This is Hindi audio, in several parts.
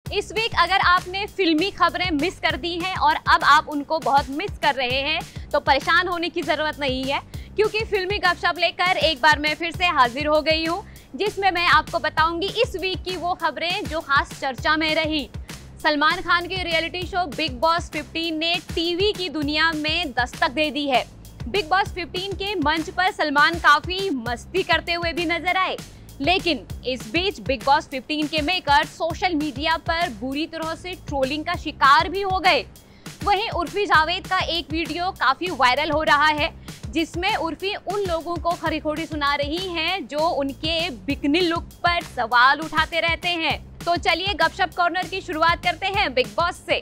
इस वीक अगर आपने फिल्मी खबरें मिस कर दी हैं और अब आप उनको बहुत मिस कर रहे हैं तो परेशान होने की जरूरत नहीं है, क्योंकि फिल्मी गपशप लेकर एक बार मैं फिर से हाजिर हो गई हूँ, जिसमें मैं आपको बताऊंगी इस वीक की वो खबरें जो खास चर्चा में रही। सलमान खान के रियलिटी शो बिग बॉस 15 ने टीवी की दुनिया में दस्तक दे दी है। बिग बॉस 15 के मंच पर सलमान काफी मस्ती करते हुए भी नजर आए, लेकिन इस बीच बिग बॉस 15 के मेकर सोशल मीडिया पर बुरी तरह से ट्रोलिंग का शिकार भी हो गए। वहीं उर्फी जावेद का एक वीडियो काफी वायरल हो रहा है, जिसमें उर्फी उन लोगों को खरी खोटी सुना रही हैं जो उनके बिकनी लुक पर सवाल उठाते रहते हैं। तो चलिए गपशप कॉर्नर की शुरुआत करते हैं बिग बॉस से।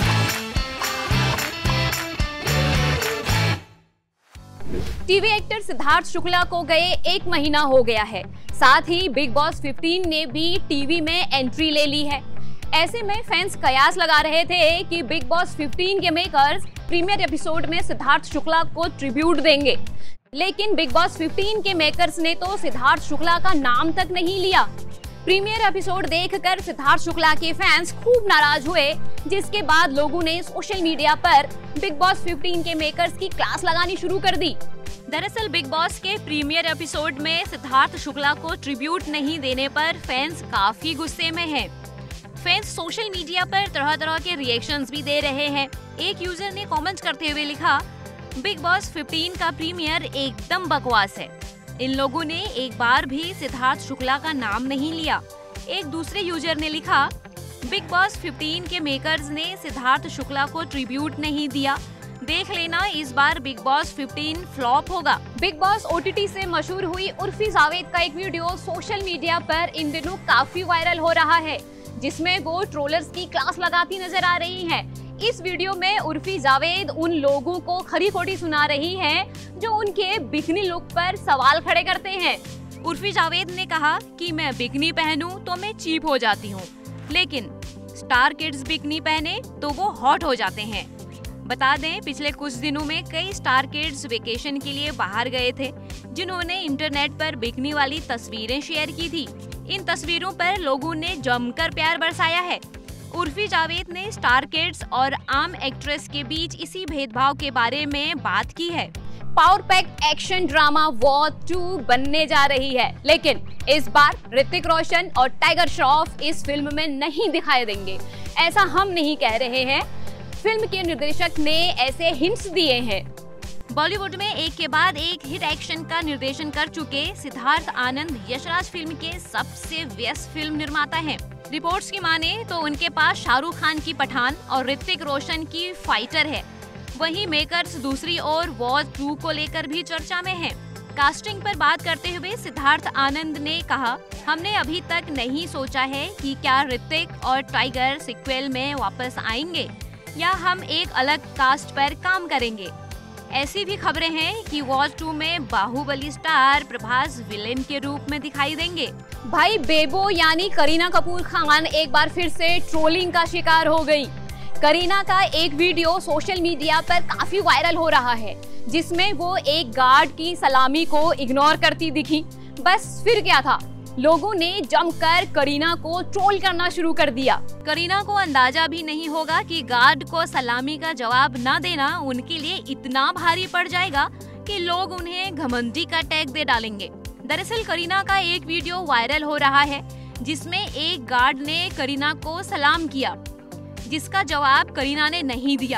टीवी एक्टर सिद्धार्थ शुक्ला को गए 1 महीना हो गया है। साथ ही बिग बॉस 15 ने भी टीवी में एंट्री ले ली है। ऐसे में फैंस कयास लगा रहे थे कि बिग बॉस 15 के मेकर्स प्रीमियर एपिसोड में सिद्धार्थ शुक्ला को ट्रिब्यूट देंगे, लेकिन बिग बॉस 15 के मेकर्स ने तो सिद्धार्थ शुक्ला का नाम तक नहीं लिया। प्रीमियर एपिसोड देखकर सिद्धार्थ शुक्ला के फैंस खूब नाराज हुए, जिसके बाद लोगों ने सोशल मीडिया पर बिग बॉस 15 के मेकर्स की क्लास लगानी शुरू कर दी। दरअसल बिग बॉस के प्रीमियर एपिसोड में सिद्धार्थ शुक्ला को ट्रिब्यूट नहीं देने पर फैंस काफी गुस्से में हैं। फैंस सोशल मीडिया पर तरह तरह के रिएक्शंस भी दे रहे हैं। एक यूजर ने कमेंट करते हुए लिखा, बिग बॉस 15 का प्रीमियर एकदम बकवास है। इन लोगों ने एक बार भी सिद्धार्थ शुक्ला का नाम नहीं लिया। एक दूसरे यूजर ने लिखा, बिग बॉस 15 के मेकर्स ने सिद्धार्थ शुक्ला को ट्रिब्यूट नहीं दिया, देख लेना इस बार बिग बॉस 15 फ्लॉप होगा। बिग बॉस OTT से मशहूर हुई उर्फी जावेद का एक वीडियो सोशल मीडिया पर इन दिनों काफी वायरल हो रहा है, जिसमें वो ट्रोलर्स की क्लास लगाती नजर आ रही हैं। इस वीडियो में उर्फी जावेद उन लोगों को खरी खोटी सुना रही हैं जो उनके बिकनी लुक पर सवाल खड़े करते हैं। उर्फी जावेद ने कहा कि मैं बिकनी पहनूं तो मैं चीप हो जाती हूं, लेकिन स्टार किड्स बिकनी पहने तो वो हॉट हो जाते हैं। बता दें, पिछले कुछ दिनों में कई स्टार किड्स वेकेशन के लिए बाहर गए थे, जिन्होंने इंटरनेट पर बिकनी वाली तस्वीरें शेयर की थी। इन तस्वीरों पर लोगों ने जमकर प्यार बरसाया है। उर्फी जावेद ने स्टार किड्स और आम एक्ट्रेस के बीच इसी भेदभाव के बारे में बात की है। Power pack action drama war 2 बनने जा रही है, लेकिन इस बार ऋतिक रोशन और टाइगर श्रॉफ इस फिल्म में नहीं दिखाई देंगे। ऐसा हम नहीं कह रहे हैं, फिल्म के निर्देशक ने ऐसे हिंट्स दिए हैं। बॉलीवुड में एक के बाद एक हिट एक्शन का निर्देशन कर चुके सिद्धार्थ आनंद यशराज फिल्म के सबसे व्यस्त फिल्म निर्माता हैं। रिपोर्ट्स की माने तो उनके पास शाहरुख खान की पठान और ऋतिक रोशन की फाइटर है। वहीं मेकर्स दूसरी ओर वॉर 2 को लेकर भी चर्चा में हैं। कास्टिंग पर बात करते हुए सिद्धार्थ आनंद ने कहा, हमने अभी तक नहीं सोचा है कि क्या ऋतिक और टाइगर सीक्वल में वापस आएंगे या हम एक अलग कास्ट पर काम करेंगे। ऐसी भी खबरें हैं कि वॉर 2 में बाहुबली स्टार प्रभास विलेन के रूप में दिखाई देंगे। भाई बेबो यानी करीना कपूर खान एक बार फिर से ट्रोलिंग का शिकार हो गई। करीना का एक वीडियो सोशल मीडिया पर काफी वायरल हो रहा है, जिसमें वो एक गार्ड की सलामी को इग्नोर करती दिखी। बस फिर क्या था, लोगों ने जमकर करीना को ट्रोल करना शुरू कर दिया। करीना को अंदाजा भी नहीं होगा कि गार्ड को सलामी का जवाब न देना उनके लिए इतना भारी पड़ जाएगा कि लोग उन्हें घमंडी का टैग दे डालेंगे। दरअसल करीना का एक वीडियो वायरल हो रहा है, जिसमें एक गार्ड ने करीना को सलाम किया, जिसका जवाब करीना ने नहीं दिया।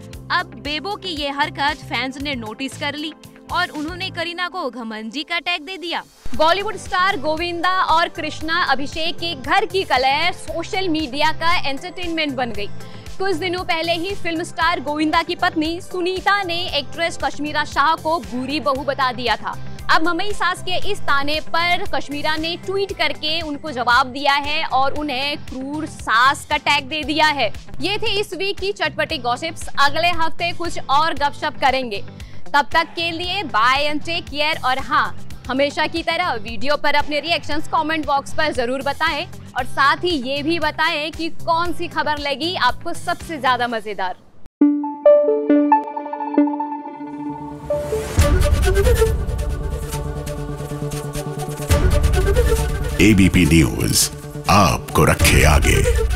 अब बेबो की ये हरकत फैंस ने नोटिस कर ली और उन्होंने करीना को घमंडी का टैग दे दिया। बॉलीवुड स्टार गोविंदा और कृष्णा अभिषेक के घर की कलह सोशल मीडिया का एंटरटेनमेंट बन गई। कुछ दिनों पहले ही फिल्म स्टार गोविंदा की पत्नी सुनीता ने एक्ट्रेस कश्मीरा शाह को बुरी बहू बता दिया था। अब मम्मी सास के इस ताने पर कश्मीरा ने ट्वीट करके उनको जवाब दिया है और उन्हें क्रूर सास का टैग दे दिया है। ये थे इस वीक की चटपटी गॉसिप्स। अगले हफ्ते कुछ और गपशप करेंगे। तब तक के लिए बाय एंड टेक केयर। और हाँ, हमेशा की तरह वीडियो पर अपने रिएक्शंस कमेंट बॉक्स पर जरूर बताएं और साथ ही ये भी बताएं कि कौन सी खबर लगी आपको सबसे ज्यादा मजेदार। ABP न्यूज़ आपको रखे आगे।